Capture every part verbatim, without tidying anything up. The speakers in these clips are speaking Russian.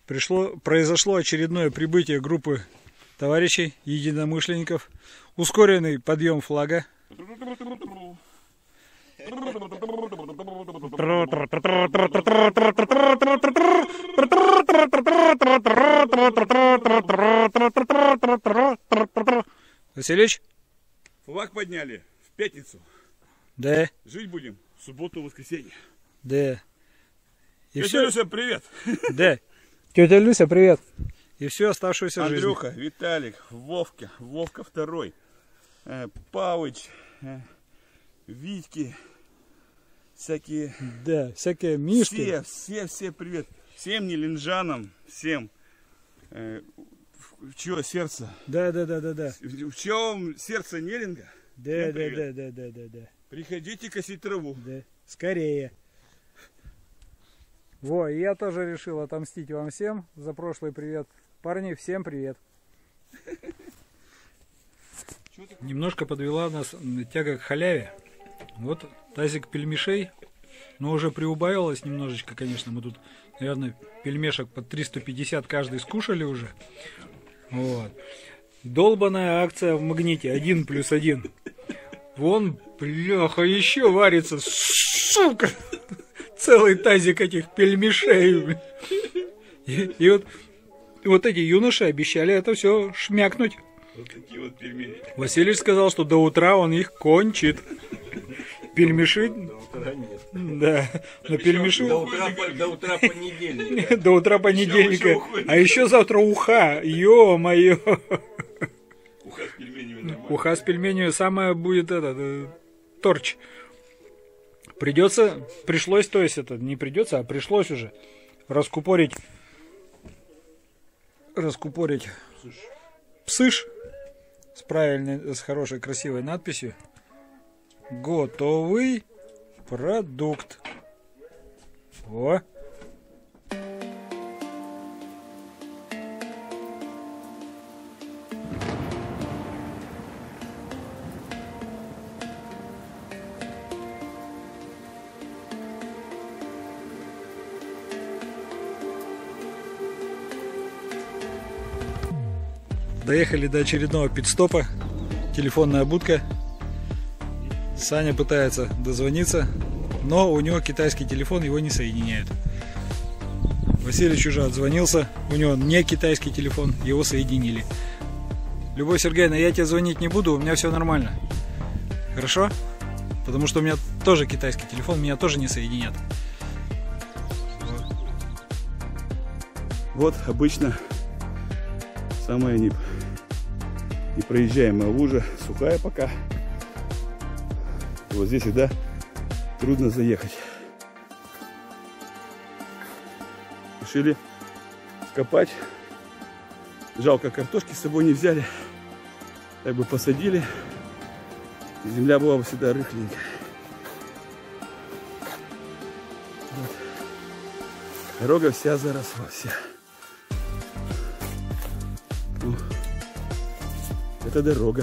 пришло, произошло очередное прибытие группы товарищей, единомышленников. Ускоренный подъем флага. Василич? Флаг подняли в пятницу. Да. Жить будем в субботу, воскресенье. Да. И Тетя все... Люся, привет. Да. Тетя Люся, привет. И всю оставшуюся жизнь. Андрюха, Виталик, Вовка, Вовка второй, э, Павыч, э, Витьки, всякие... Да, всякие мишки. Все, все, все привет. Всем нелинжанам, всем. Э, в чье сердце? Да, да, да, да, да. В чьем сердце Неринга? Да, да, да, да, да, да, да. Приходите косить траву. Да. Скорее. Во, и я тоже решил отомстить вам всем за прошлый привет. Парни, всем привет. Немножко подвела нас тяга к халяве. Вот тазик пельмешей. Но уже приубавилось немножечко, конечно. Мы тут, наверное, пельмешек под триста пятьдесят каждый скушали уже. Вот. Долбаная акция в Магните. Один плюс один. Вон, бляха, еще варится. Сука! Целый тазик этих пельмешей. И, и вот, и вот эти юноши обещали это все шмякнуть. Вот такие вот пельмени. Василий сказал, что до утра он их кончит. Пельмеши... До утра нет. Да, на пельмеши... До утра, до утра понедельника. До утра понедельника. А еще завтра уха. Ё-моё. Уха с пельменями. Уха с пельменями самое будет это, торч. Придется, пришлось, то есть это не придется, а пришлось уже раскупорить, раскупорить псыш с правильной, с хорошей, красивой надписью. Готовый продукт. О! Доехали до очередного пит-стопа. Телефонная будка. Саня пытается дозвониться, но у него китайский телефон, его не соединяет. Василич уже отзвонился, у него не китайский телефон, его соединили. Любовь Сергеевна, я тебе звонить не буду, у меня все нормально. Хорошо? Потому что у меня тоже китайский телефон, меня тоже не соединят. Вот обычно самая не... непроезжаемая лужа, сухая пока. Вот здесь всегда трудно заехать. Решили копать. Жалко, картошки с собой не взяли. Так бы посадили. Земля была бы всегда рыхленькая. Вот. Дорога вся заросла, вся. Ну, это дорога.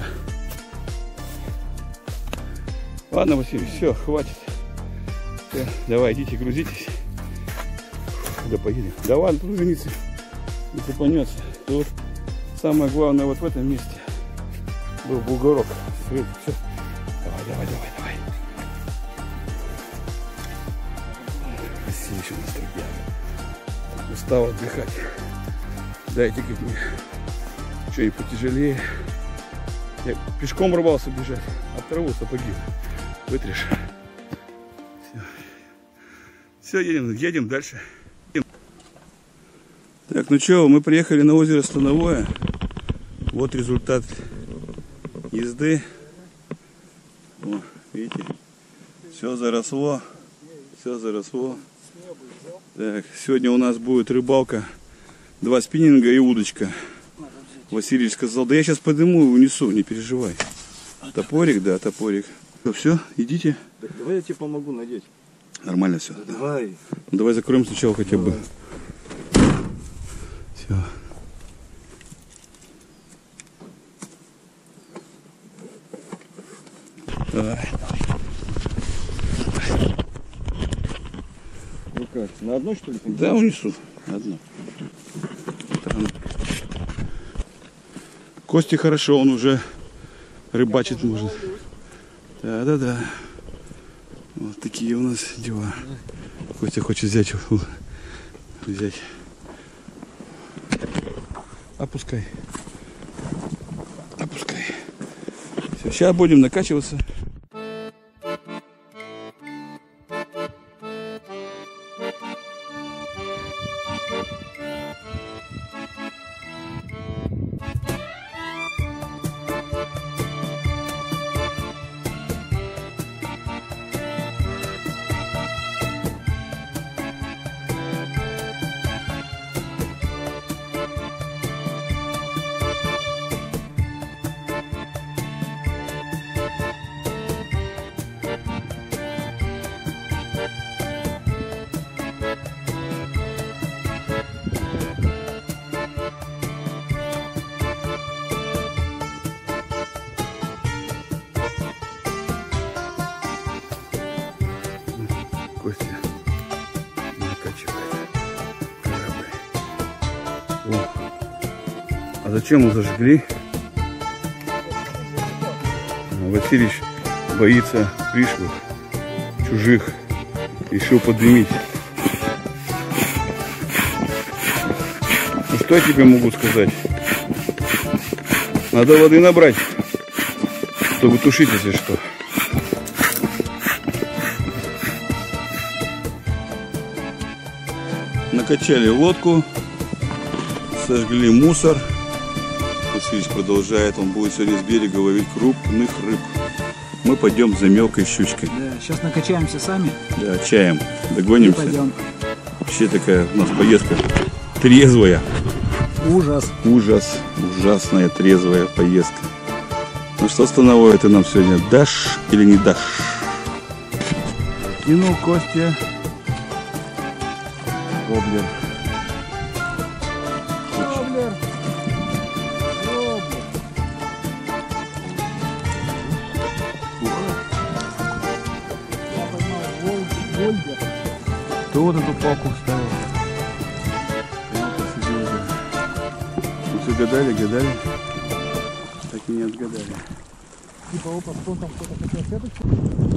Ладно, Василий, все, хватит. Все, давай, идите, грузитесь. Куда поедем? Да ладно, тут уже не, не цепанется. Тут самое главное вот в этом месте был бугорок. Все. Давай, давай, давай, давай. Василий еще у нас трудяга. Устал отдыхать. Дайте как мне что-нибудь потяжелее. Я пешком рвался бежать, от траву сапоги вытрешь. Все. Все, едем, едем дальше. Так, ну что, мы приехали на озеро Становое. Вот результат езды. О, видите, все заросло, все заросло. Так, сегодня у нас будет рыбалка, два спиннинга и удочка. Василий сказал, да я сейчас подниму и унесу, не переживай. Топорик, да, топорик. Все, идите. Так давай я тебе помогу надеть. Нормально все. Да, давай. Ну, давай закроем сначала хотя бы. Все. Давай. Ну как, на одной что ли? Да, унесу. Одну. Там. Кости хорошо, он уже рыбачить может. Да-да-да. Вот такие у нас дела. Костя хочет взять. Взять. Опускай. Опускай. Все, сейчас будем накачиваться. Костя накачивает корабль. О, а зачем мы зажгли? Васильевич боится пришлых, чужих. Решил подымить. Ну что я тебе могу сказать? Надо воды набрать, чтобы тушить, если что. Накачали лодку, сожгли мусор. Васильевич продолжает, он будет сегодня с берега ловить крупных рыб. Мы пойдем за мелкой щучкой. Да, сейчас накачаемся сами. Да, чаем. Догонимся. Пойдем. Вообще такая у нас поездка трезвая. Ужас. Ужас. Ужасная трезвая поездка. Ну что, Становой, ты нам сегодня дашь или не дашь? Кинул Костя. Воблер. Воблер. Воблер. Я поймал вольбер. Кто вот эту палку вставил? Ну все гадали, гадали. Так и не отгадали. Типа опа, кто там кто-то хотел сеточку?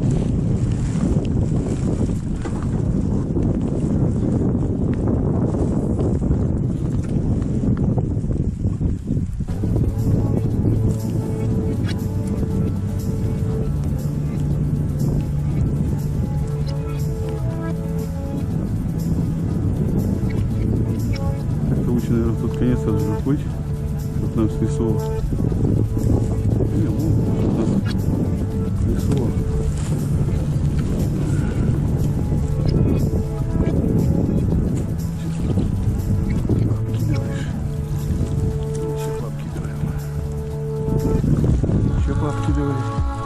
Наверное, тут конец должен плыть, чтобы нам снесло. Не, ну, нас снесло. Еще пообкидываем. Еще пообкидывали.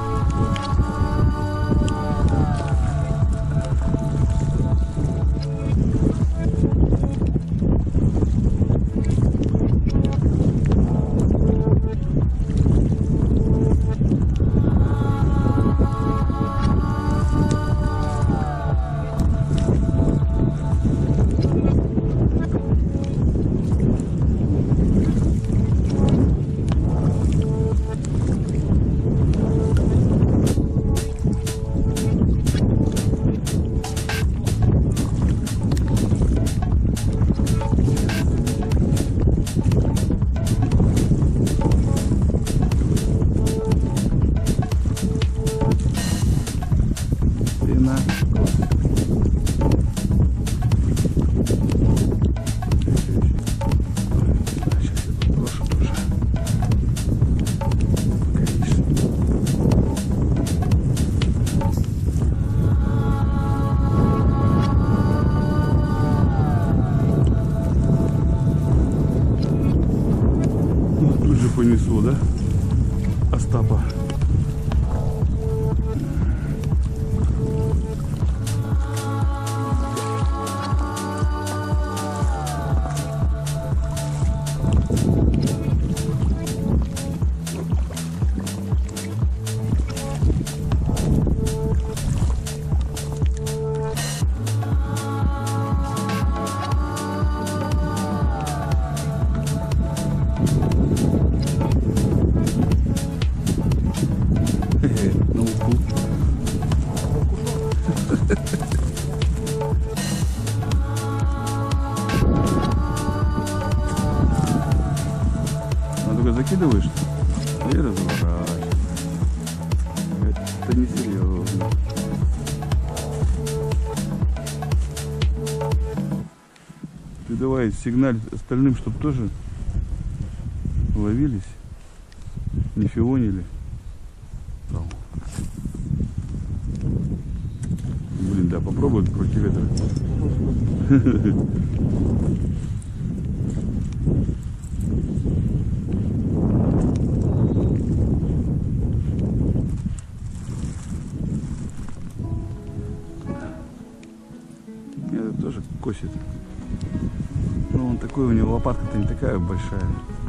Понесло, да? Остапа. что, закидываешь? И разворачиваешь. Это несерьезно. Ты давай сигналь остальным, чтобы тоже ловились, не фионили. Там. Блин, да, попробуй против ветра. Это тоже косит. Ну, он такой, у него лопатка-то не такая большая.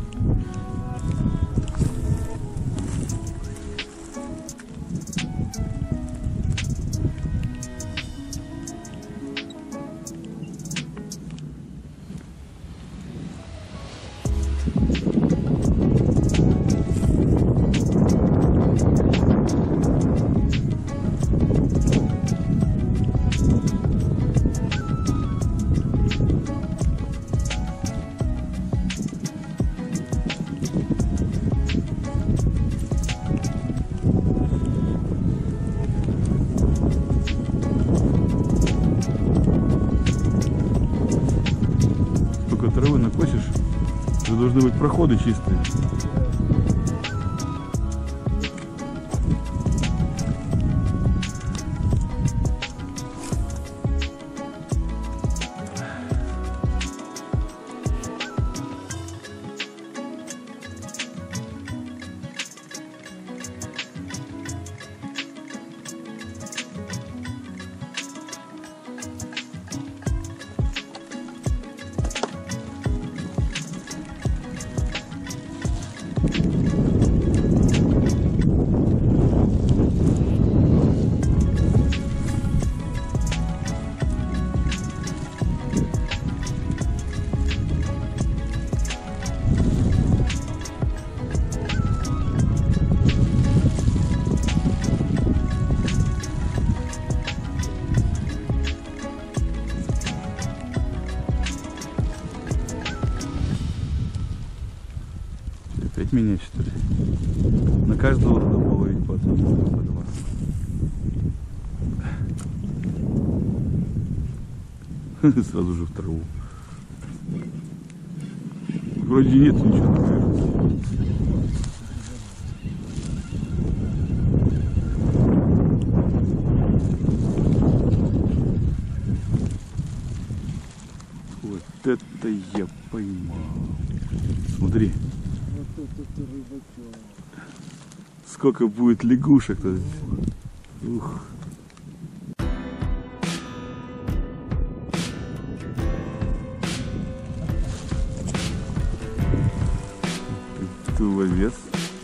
Травы накосишь, уже должны быть проходы чистые. Опять менять, что ли? На каждого надо половить по одному, по два. Сразу же в траву. Вроде нет ничего, наверное. Вот это я поймал. Смотри. Сколько будет лягушек-то здесь. Ух. Ты ловец.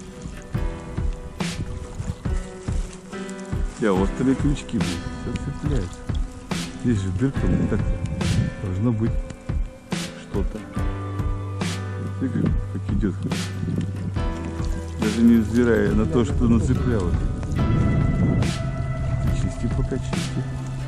Я острые крючки, блин, все цепляется. Здесь же дырка, блин, так должно быть что-то. Смотри, как идет. Даже не взирая на то, что нацеплялось. Чисти пока чисти.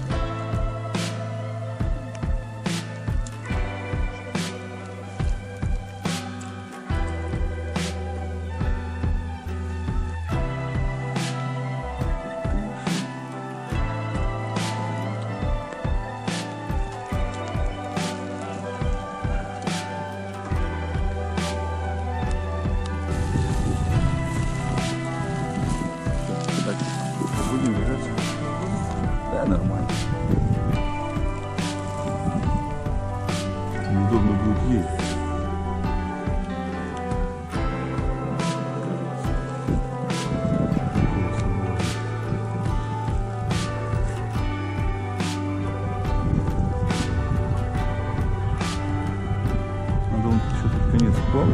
Будем держаться? Да, нормально. Неудобно будет есть. Надо он еще под конец плавать.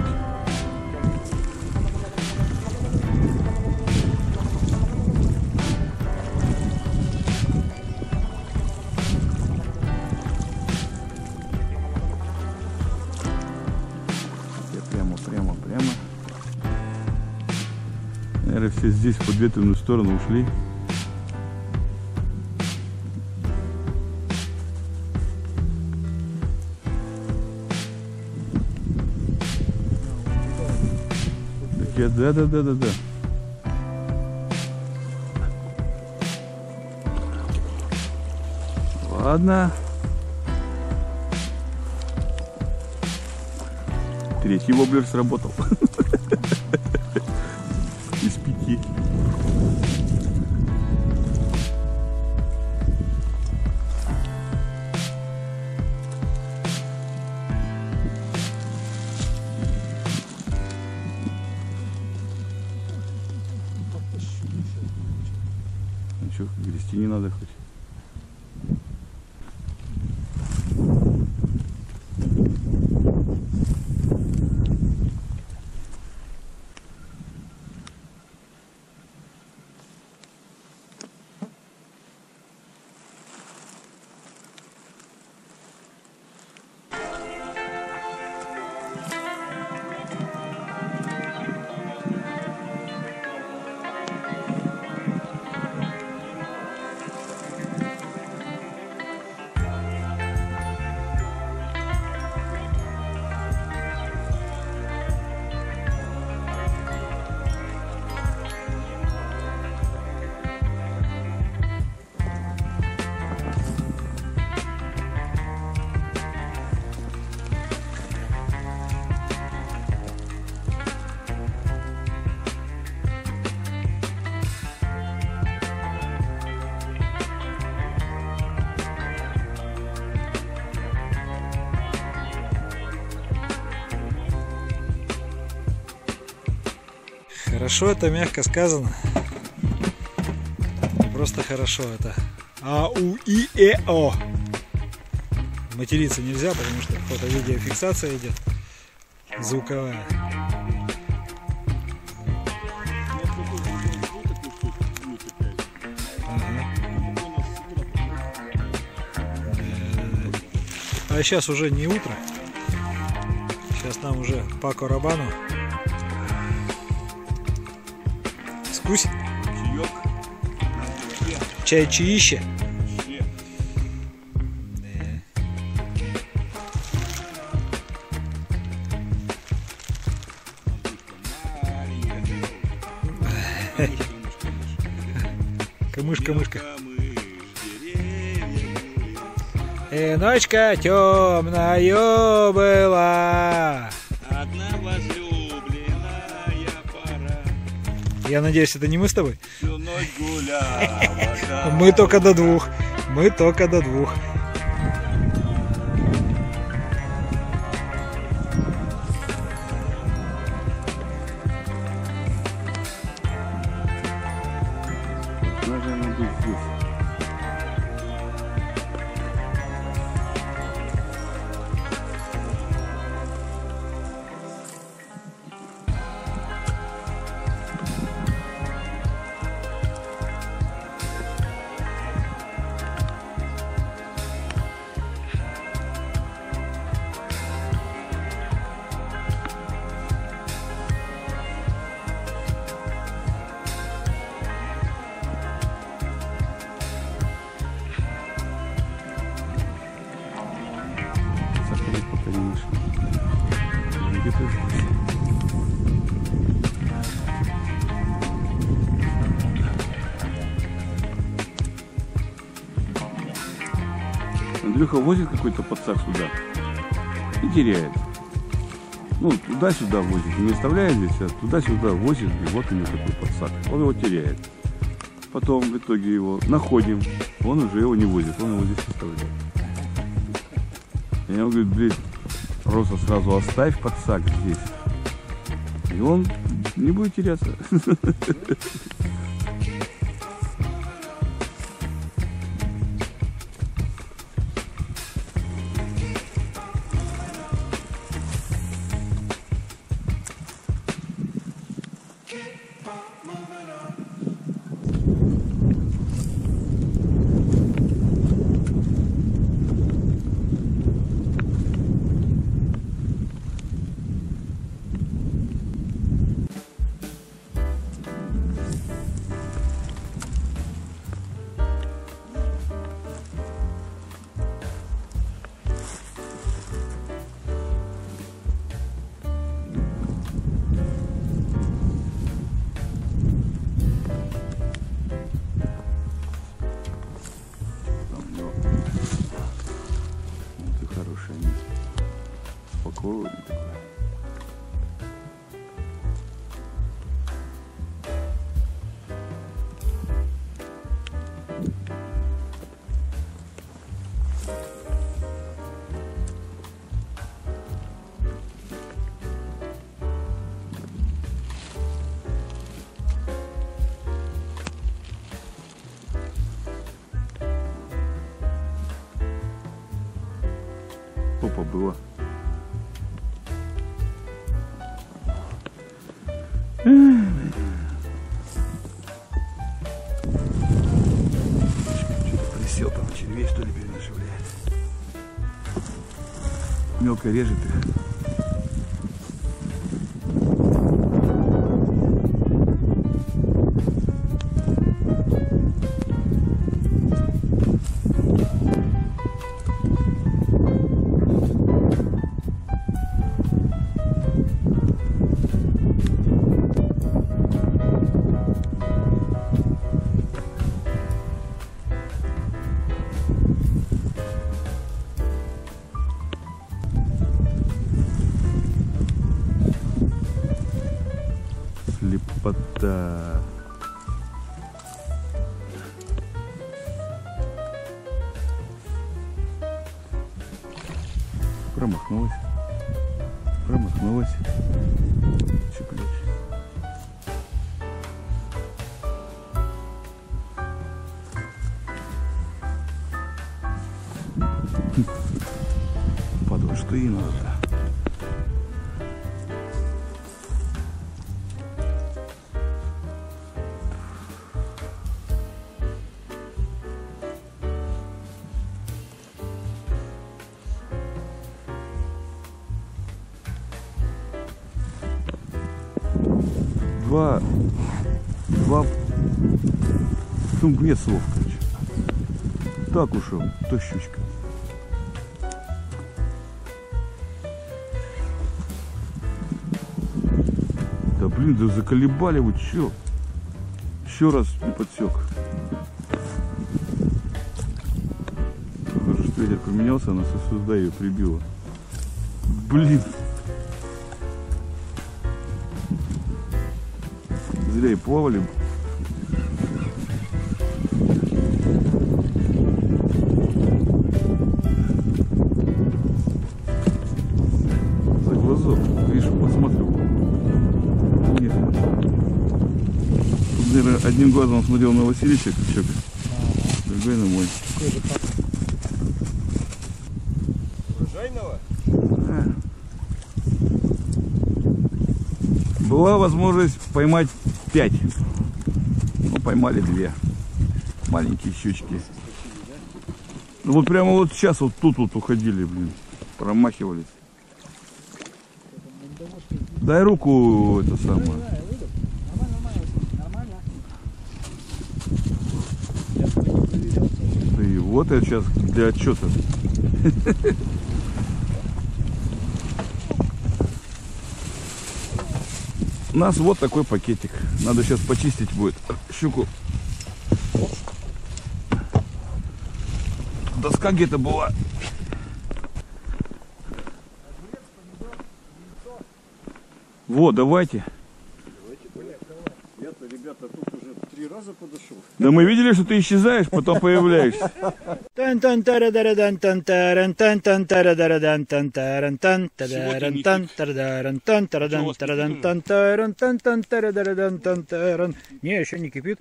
Прямо, прямо. Наверное, все здесь в подветренную сторону ушли. Вообще, да-да-да-да-да. Ладно. Третий воблер сработал. Из пяти. Ну что, грести не надо хоть. Хорошо, это мягко сказано. Просто хорошо это. А у и э о. Материться нельзя, потому что фото-видеофиксация идет. Звуковая. Ага. А сейчас уже не утро. Сейчас нам уже по Карабану. Скусь. Чаек. Чай чаище. Камышка, мышка. И ночка темною была. Одна возлюбленная пора. Я надеюсь, это не мы с тобой? Всю ночь гуляла. Мы только до двух. Мы только до двух. Надо она быть здесь. Где-то здесь. Андрюха возит какой-то подсак сюда и теряет. Ну, туда-сюда возит. Не оставляет здесь, а туда-сюда возит. И вот у него такой подсак. Он его теряет. Потом в итоге его находим. Он уже его не возит. Он его здесь оставляет. И я ему говорю, блин, просто сразу оставь подсак здесь. И он не будет теряться. Вроде такой. Опа, было. Что-то присел там, червей что ли перенашивляет. Мелко режет их. Слепота. Промахнулась. Промахнулась. Цеплюсь. Падла, что ей надо-то? Два, два, ну, нет слов, короче. Так ушел, то щучка. Да блин, да заколебали вы, чё? Еще раз не подсек. Похоже, что ветер поменялся, она сюда ее прибила. Блин. Зря и плавали. За глазок. Видишь, посмотрю. Нет. Тут, наверное, одним глазом он смотрел на Васильевича крючок, другой на мой. Урожайного? А. Была возможность поймать пять. Ну, поймали две. Маленькие щучки. Ну, вот прямо вот сейчас вот тут вот уходили, блин. Промахивались. Дай руку, это самое. И вот я сейчас для отчета. У нас вот такой пакетик. Надо сейчас почистить будет щуку. Доска где-то была. Вот, давайте. Я-то, ребята, тут уже три раза подошел. Да мы видели, что ты исчезаешь, потом появляешься. Не, еще не кипит.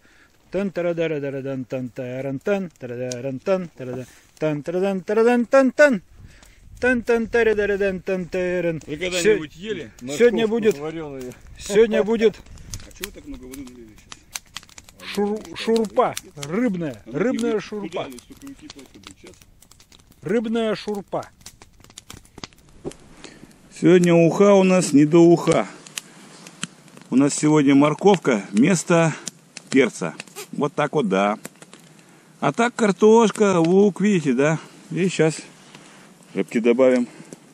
Вы когда-нибудь ели? Сегодня будет, сегодня будет А чего так много воды налили сейчас? шур, шурпа, рыбная, рыбная шурпа, рыбная шурпа. Сегодня уха у нас не до уха. У нас сегодня морковка вместо перца. Вот так вот, да. А так картошка, лук, видите, да? И сейчас рыбки добавим.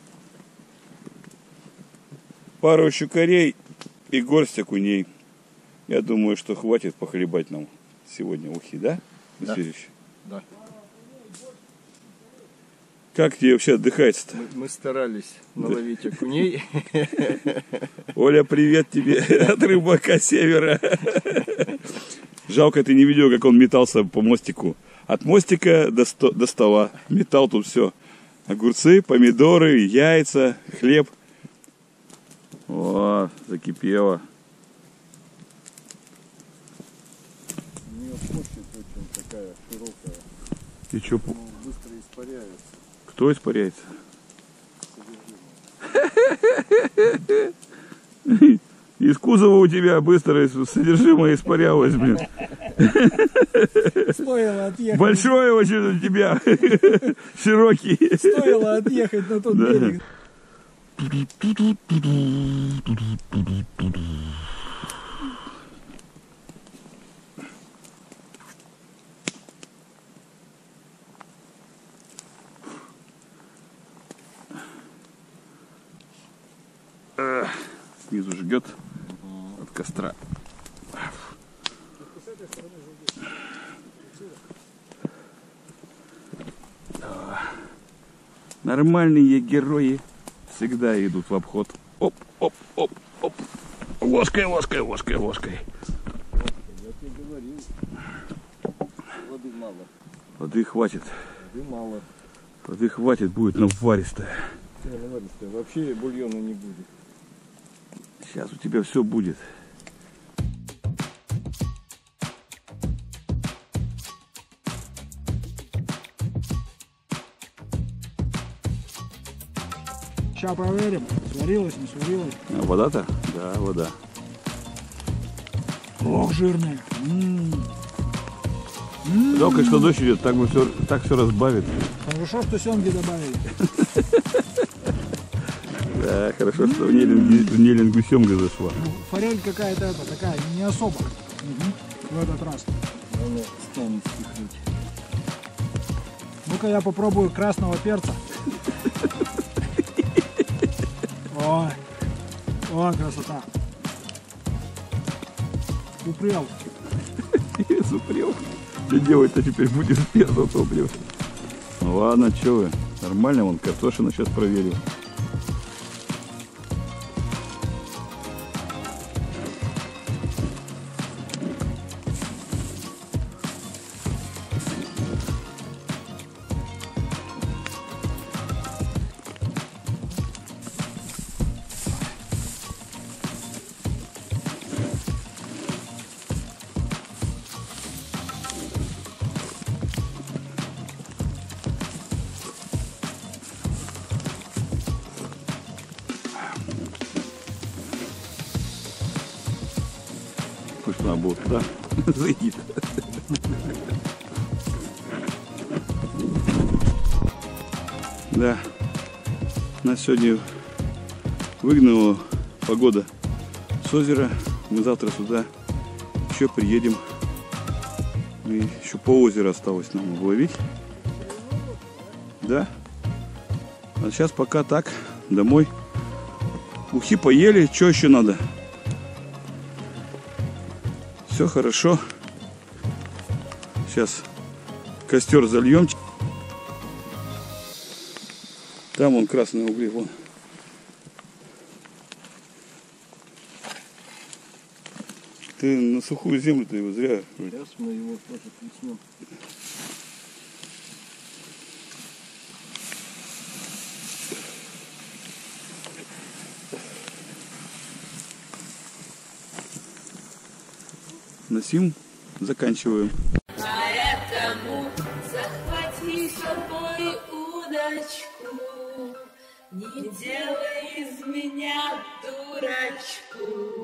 Пару щукарей и горсть окуней. Я думаю, что хватит похлебать нам сегодня ухи, да? Да. Васильевич? Да. Как тебе вообще отдыхается-то? Мы, мы старались наловить окуней. Оля, привет тебе от рыбака Севера. Жалко, ты не видел, как он метался по мостику. От мостика до, сто, до стола. Метал тут все. Огурцы, помидоры, яйца, хлеб. О, закипело. У нее площадь очень такая широкая. И что? Ну, быстро испаряется. Кто испаряется? Из кузова у тебя быстро содержимое испарялось, блин. Стоило отъехать. Большой очень у тебя. Широкий. Стоило отъехать на тот Да. берег. Снизу жгет от костра. Нормальные герои всегда идут в обход. Оп, оп, оп, оп. Ложкой, ложкой, ложкой, ложкой. Я тебе говорил, воды мало. Воды хватит. Воды мало. Воды хватит, будет наваристая. Не, наваристая. Вообще бульона не будет. Сейчас у тебя все будет. Сейчас проверим, сварилась, не сварилась. А вода-то? Да, вода. Ох, жирная. М-м. Жалко, что дождь идет, так бы все, так все разбавит. Хорошо, что семги добавили. Да, хорошо, что в Неллингу, в Неллингу семга зашла. Ну, форель какая-то это, такая, не особо. Мгм. В этот раз. Она станет стихнуть. Ну-ка я попробую красного перца. Ой, ой, красота. Упрел. Упрел. Что делать-то теперь будешь перцем топлив? Ну ладно, что вы. Нормально, вон картошину сейчас проверю. Пусть она будет туда заедет. Да, нас сегодня выгнала погода с озера. Мы завтра сюда еще приедем. И еще по озеру осталось нам обловить. Да. А сейчас пока так, домой. Ухи поели, что еще надо? Все хорошо. Сейчас костер зальем. Там вон красные угли, вон. Ты на сухую землю-то его зря. Сейчас мы его тоже плеснем. На сим заканчиваем. Поэтому захвати с собой удочку, не делай из меня дурачку.